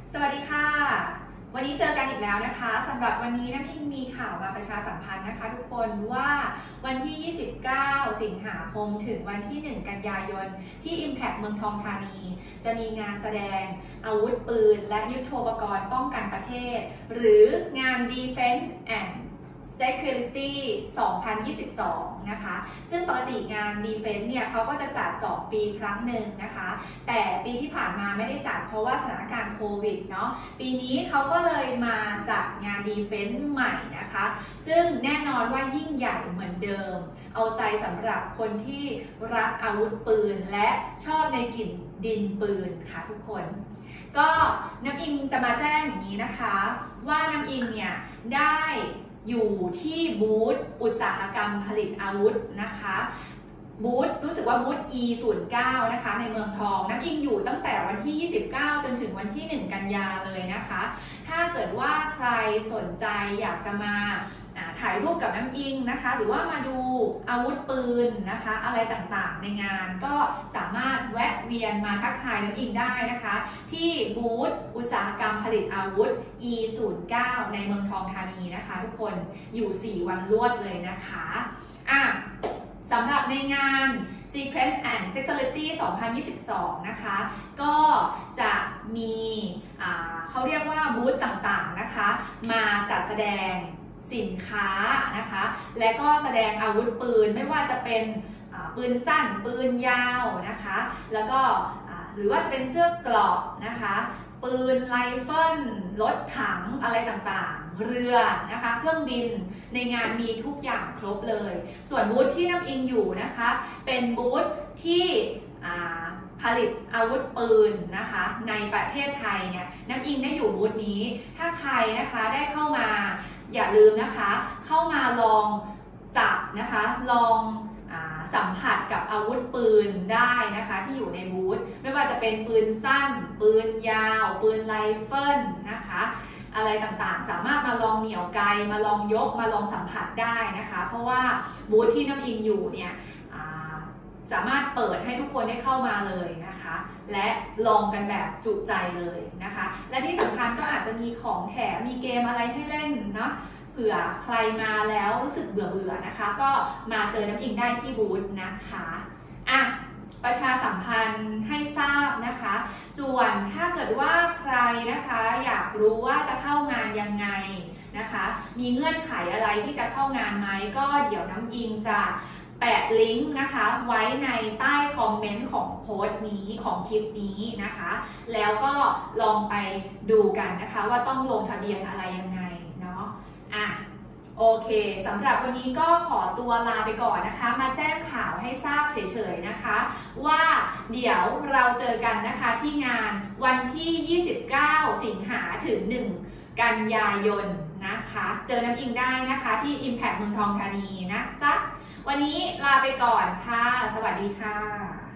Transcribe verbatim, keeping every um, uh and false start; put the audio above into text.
สวัสดีค่ะวันนี้เจอกันอีกแล้วนะคะสำหรับวันนี้น้ำอิงมีข่าวมาประชาสัมพันธ์นะคะทุกคนว่าวันที่ยี่สิบเก้าสิงหาคมถึงวันที่หนึ่งกันยายนที่ Impact เมืองทองธานีจะมีงานแสดงอาวุธปืนและยุทโธปกรณ์ป้องกันประเทศหรืองาน Defense and Security สองพันยี่สิบสอง นะคะซึ่งปกติงาน Defense เนี่ยเขาก็จะจัดสองปีครั้งหนึ่งนะคะแต่ปีที่ผ่านมาไม่ได้จัดเพราะว่าสถานการณ์โควิดเนาะปีนี้เขาก็เลยมาจัดงาน Defense ใหม่นะคะซึ่งแน่นอนว่ายิ่งใหญ่เหมือนเดิมเอาใจสำหรับคนที่รักอาวุธปืนและชอบในกลิ่นดินปืนค่ะทุกคนก็น้ำอิงจะมาแจ้งอย่างนี้นะคะว่าน้ำอิงเนี่ยได้อยู่ที่บูธอุตสาหกรรมผลิตอาวุธนะคะบูธรู้สึกว่าบูธ อี ศูนย์เก้า นะคะในเมืองทองน้ำอิงอยู่ตั้งแต่วันที่ยี่สิบเก้าจนถึงวันที่หนึ่งกันยาเลยนะคะถ้าเกิดว่าใครสนใจอยากจะมาถ่ายรูปกับน้ำอิงนะคะหรือว่ามาดูอาวุธปืนนะคะอะไรต่างๆในงานก็สามารถแวะเวียนมาทักทายน้ำอิงได้นะคะที่บูธอุตสาหกรรมผลิตอาวุธ อี ศูนย์เก้า ในเมืองทองธานีนะคะทุกคนอยู่สี่วันรวดเลยนะคะอ่ะสำหรับในงาน Defense and Security สองพันยี่สิบสอง นะคะก็จะมีเขาเรียกว่าบูธต่างๆนะคะมาจัดแสดงสินค้านะคะและก็แสดงอาวุธปืนไม่ว่าจะเป็นปืนสั้นปืนยาวนะคะแล้วก็หรือว่าจะเป็นเสื้อเกราะนะคะปืนไรเฟิลรถถังอะไรต่างๆเรือนะคะเครื่องบินในงานมีทุกอย่างครบเลยส่วนบูธที่น้ำอิงอยู่นะคะเป็นบูธที่ผลิตอาวุธปืนนะคะในประเทศไทยเนี่ยน้ำอิงได้อยู่บูธนี้ถ้าใครนะคะได้เข้ามาอย่าลืมนะคะเข้ามาลองจับนะคะลองสัมผัสกับอาวุธปืนได้นะคะที่อยู่ในบูธไม่ว่าจะเป็นปืนสั้นปืนยาวปืนไรเฟิลนะคะอะไรต่างๆสามารถมาลองเหนี่ยวไกมาลองยกมาลองสัมผัสได้นะคะเพราะว่าบูธที่น้ำอิงอยู่เนี่ยสามารถเปิดให้ทุกคนได้เข้ามาเลยนะคะและลองกันแบบจุใจเลยนะคะและที่สำคัญก็อาจจะมีของแถมมีเกมอะไรให้เล่นเนาะเผื่อใครมาแล้วรู้สึกเบื่อเบื่อนะคะก็มาเจอน้ำอิงได้ที่บูธนะคะอ่ะประชาสัมพันธ์ให้ทราบนะคะส่วนถ้าเกิดว่าใครนะคะอยากรู้ว่าจะเข้างานยังไงนะคะมีเงื่อนไขอะไรที่จะเข้างานไหมก็เดี๋ยวน้ำอิงจะแปะลิงก์นะคะไว้ในใต้คอมเมนต์ของโพสต์นี้ของคลิปนี้นะคะแล้วก็ลองไปดูกันนะคะว่าต้องลงทะเบียนอะไรยังไงเนาะอ่ะโอเคสำหรับวันนี้ก็ขอตัวลาไปก่อนนะคะมาแจ้งข่าวให้ทราบเฉยๆนะคะว่าเดี๋ยวเราเจอกันนะคะที่งานวันที่ยี่สิบเก้าสิงหาถึงหนึ่งกันยายนนะคะเจอน้ำอิงได้นะคะที่ Impact เมืองทองธานีนะจ๊ะวันนี้ลาไปก่อนค่ะสวัสดีค่ะ